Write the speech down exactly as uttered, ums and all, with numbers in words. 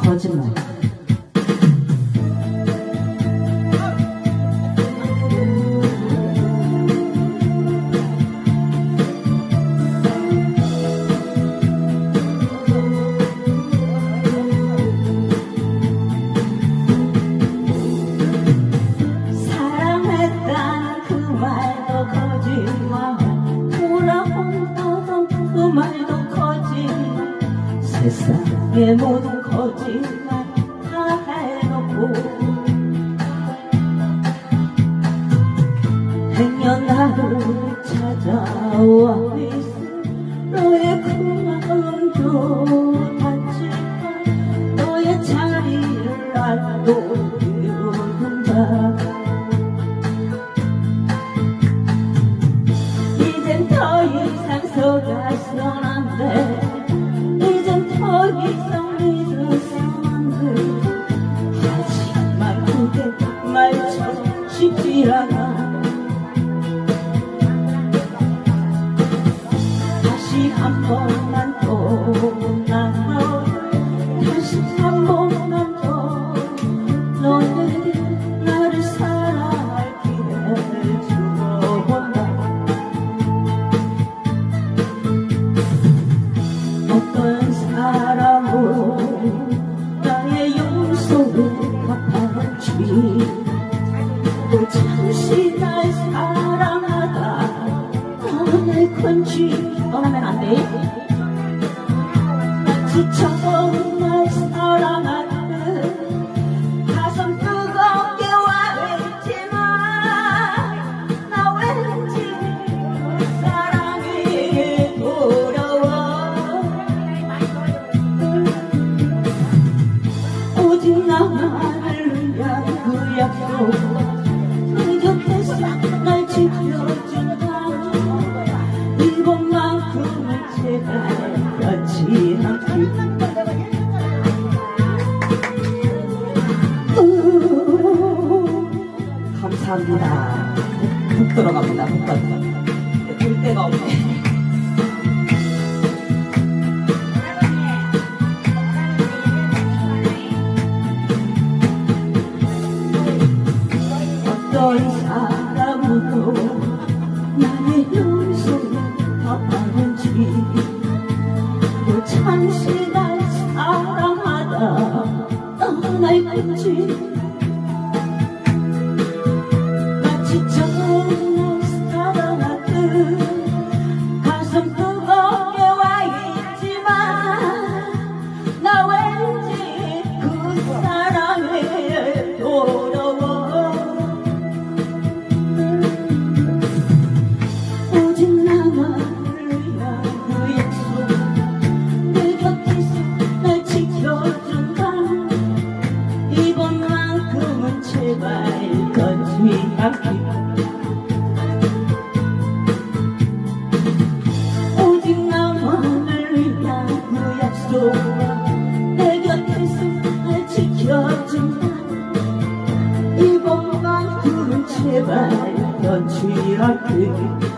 거짓말. 사랑했다는 그 말도 거짓말, 돌아온다던 그 말도 거짓말, 세상의 모든 거짓말 다 해놓고 행여 나를 찾아와 있음. 너의 그 마음도 다칠까, 너의 자리를 알고 비우는가. 이젠 더 이상 속아선 안 돼, 이젠 더 이상 믿어선 안 돼. 하지만 그게 말처럼 쉽지 않아. 다시 한 번만 더 나와, 다시 한 번만 더 너는 나를 사랑할 기회를 주어본다. 어떤 사람으로 나의 용서를 갚아주니, 또 잠시 날 사랑하다 떠날 건지. 떠나면 안 돼. 마치 처음 날 사랑하듯 가슴 뜨겁게 와있지만, 나 왠지 그 사랑이 두려워. 오직 나만을 위한 그 약속, 내 곁에서 날 지켜준다. 이번만큼은 제발 변치 않길. 감사합니다. 훅 들어갑니다. 훅 들어갑니다. 볼 데가 없네. 어떤 사람으로 나의 용서를 갚았는지, 또 잠시 날 사랑하다 떠날 건지. 마치 처음 날 사랑하듯 가슴 뜨겁게 와있지만, 나 왠지 그 사랑에 두려워. 오직 나만을 위한 그 약속, 내 곁에서 날 지켜준다. 이번만큼은 제발 건지 않길. 오직 나만을 위한 그 약속, 내 곁에서 날 지켜준다. 이번만큼은 제발 건지 않길.